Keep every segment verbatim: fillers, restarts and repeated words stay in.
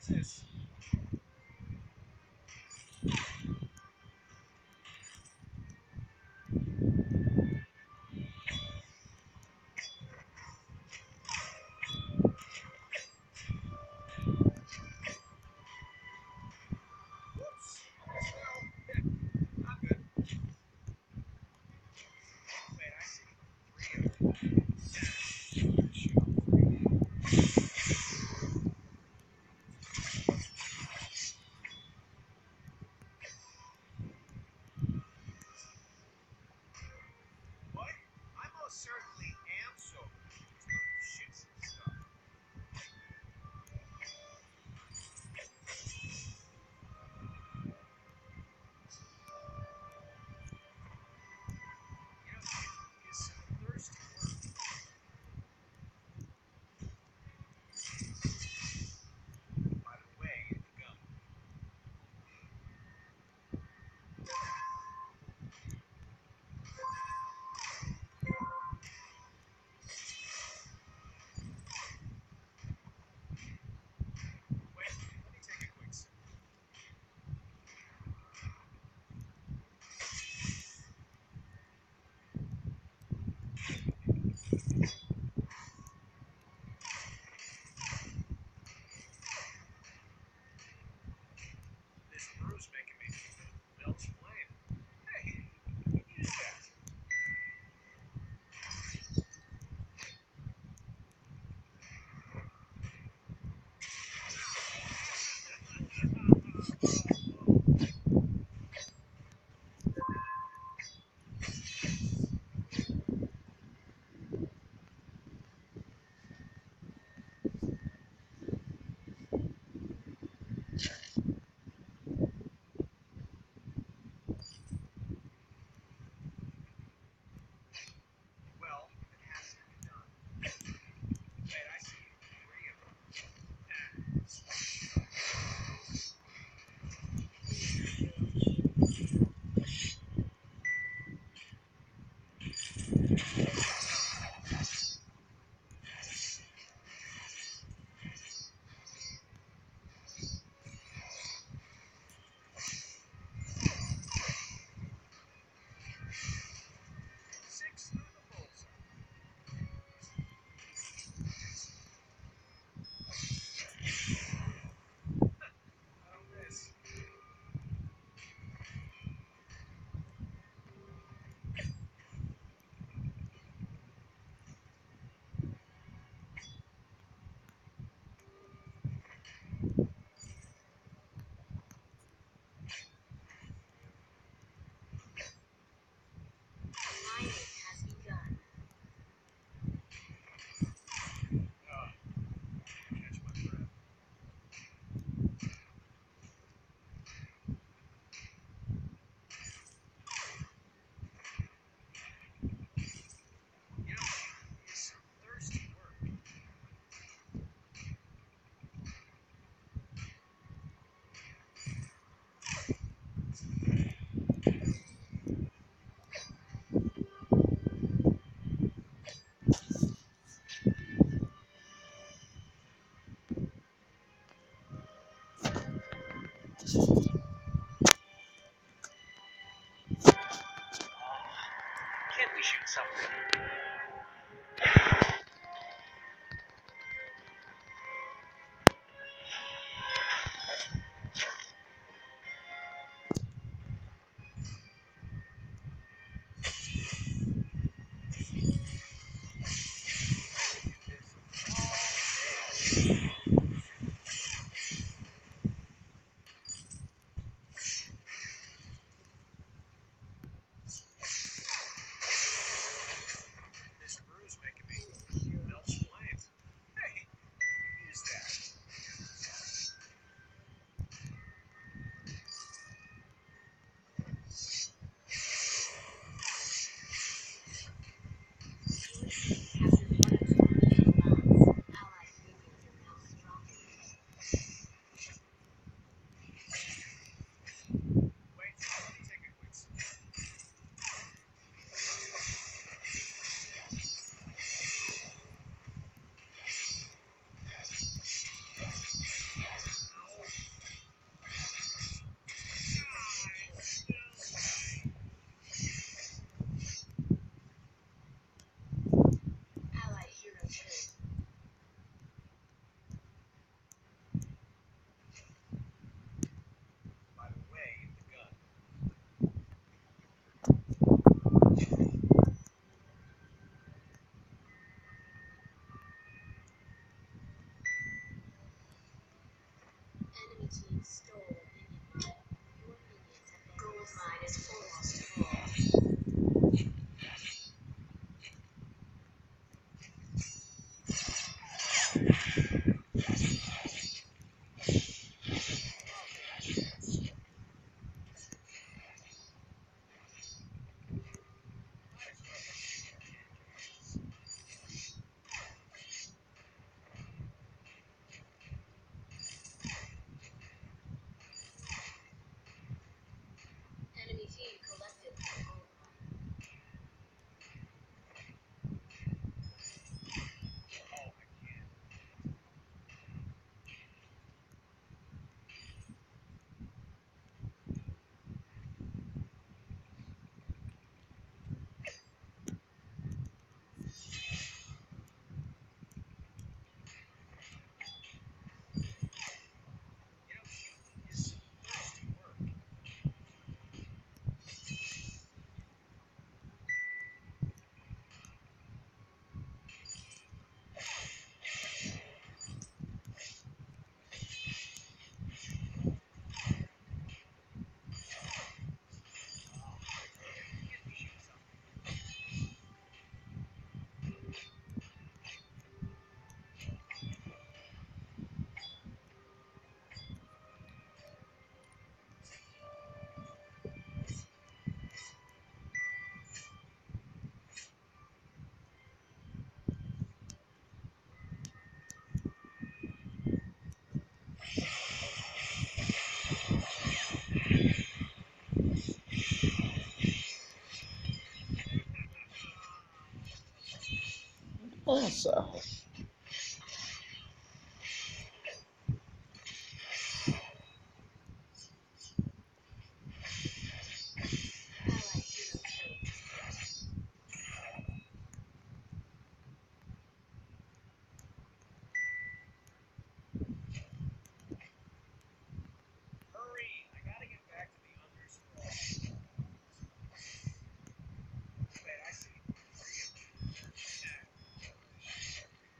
this? Whoops. Almost fell. Yeah, I'm good. Wait, I see. Three of them. Shoot all three. What? I most certainly am sober. Just don't shoot some stuff. You know, is some thirsty work. By the way, the gum. Wait, let me take a quick sip. This brew's making me belch flame. Hey, use that. Well, it has to be done. Wait, I see three of them. Six through the bullseye. I don't miss. Mining has begun. Ah, catch my breath. You know, it's some thirsty work. Can't we shoot something? team stole a minion mine. Your minions have been gold mine is almost full. Enemy team collected the gold mine. Also, Allied hero killed. Hurry! I gotta get back to the underscroll. Wait, I see. Three of them. Now.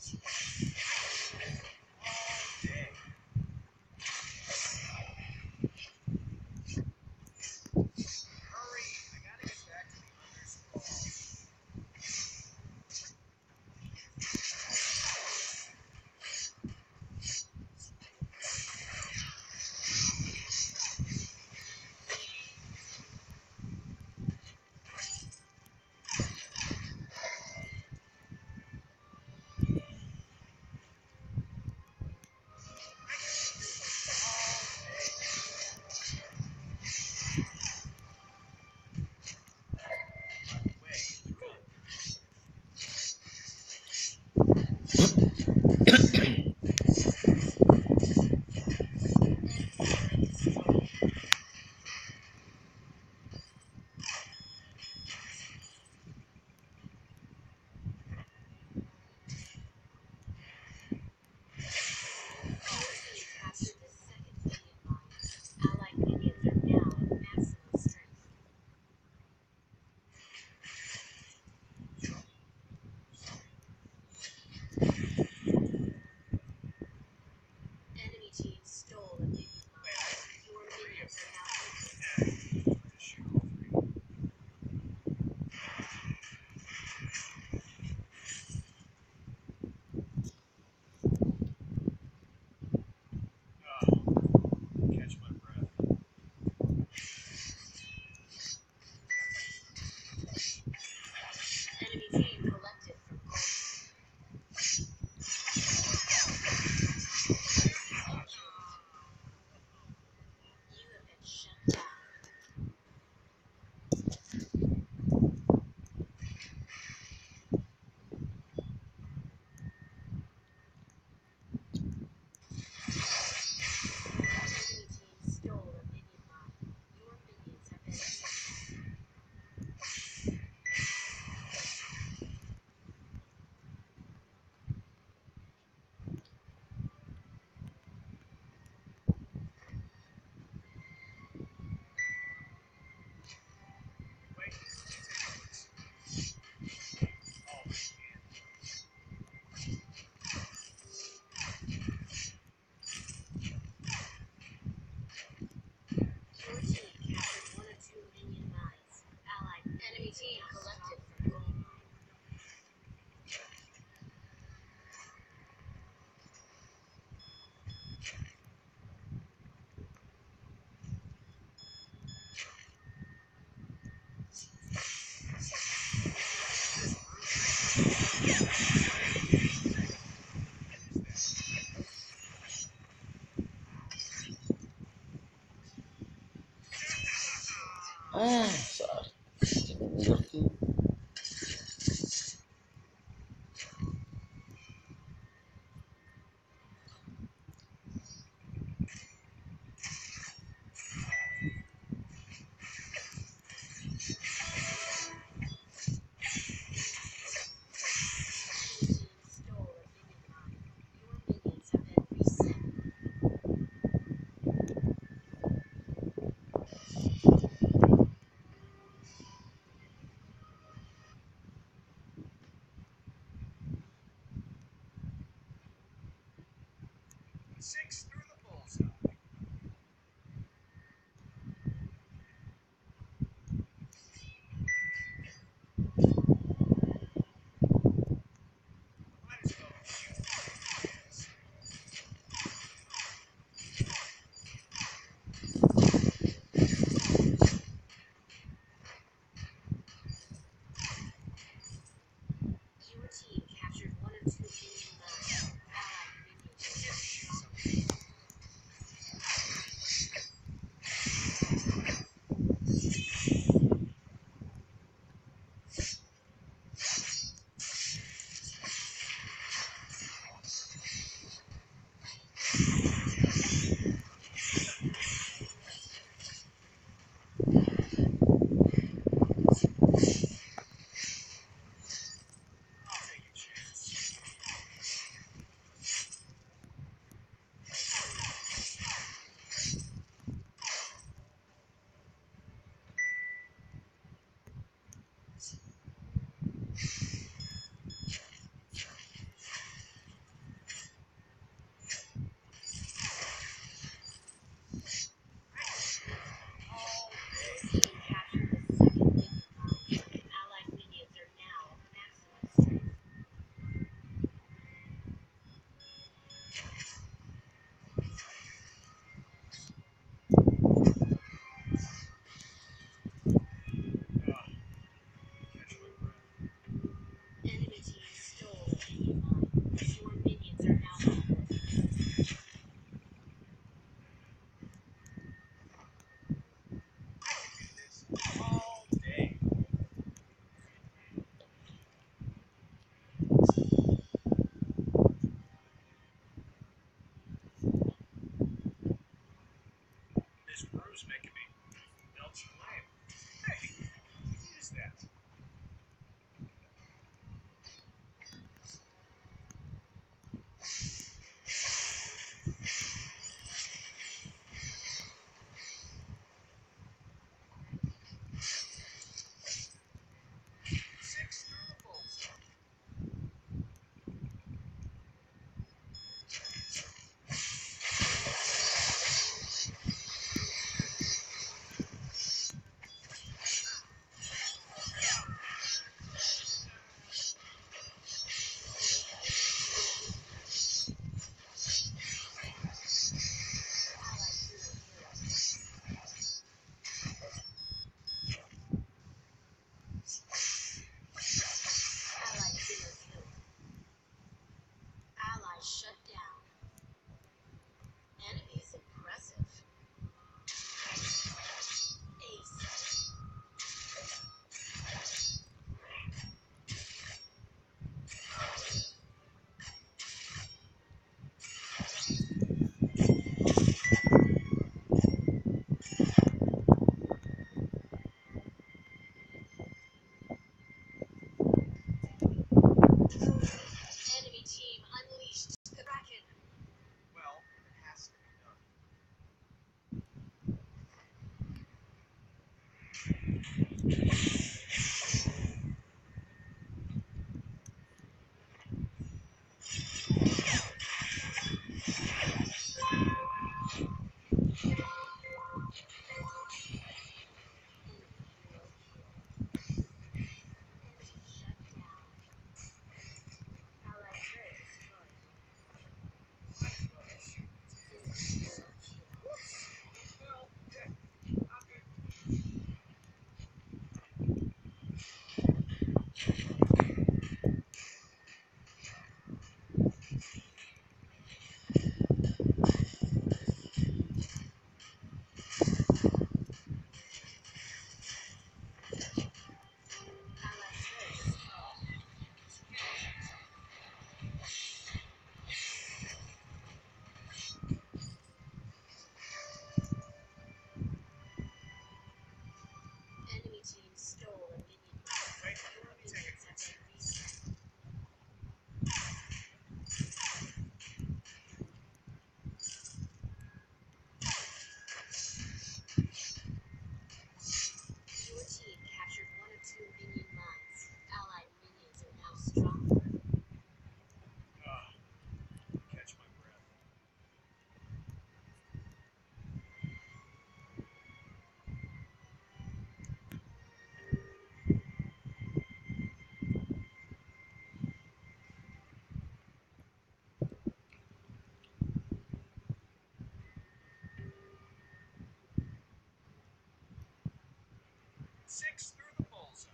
Captured the second minion mine. Allied minions are now at maximum strength. Enemy team stole a minion mine. Your minions are now equal. Catch my breath. Enemy team collected from gold. You have been shut down. Enemy team stole a minion mine. Your minions have been destroyed. Wait, oh, man. Your team captured one or two minion mines. Allied enemy team collected from gold mine. Ah, sorry. Ngerti. Enemy team stole a minion mine. Your minions have been reset. Six through the bullseye. Might as well shoot this. Your team captured one or two minion mines. Allied minions are destroyed. Enemy team stole a minion mine. Your minions are now active. All day. This brew's making me melt some lime. Hey, what is that? Six through the bullseye. Allied hero killed. Ally shut down. Enemies impressive. Ace. Enemy team unleashed the Kraken. Well, it has to be done. Shut down. Allied turret destroyed. Well, yeah, I'm good. Allied turret destroyed. Enemy team stole a minion mine. Wait, Your take it. minions have been reset. Your team captured one or two minion mines. Allied minions are now stronger. Ah, catch my breath. Six through the bullseye.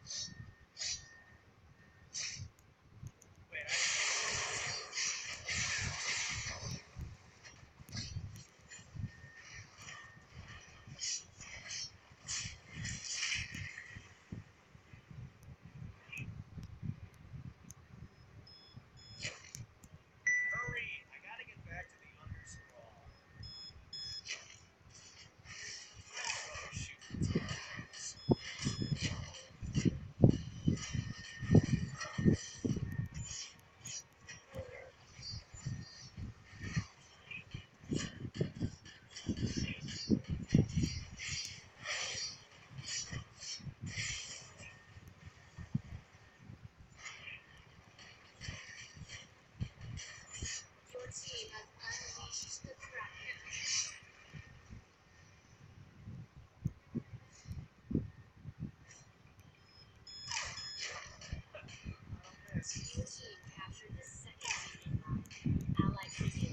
Wait, I hurry! I gotta get back to the underscroll. Oh shoot. Your team has unleashed the Kraken. Miss. Your team captured the second unit line. Allied troops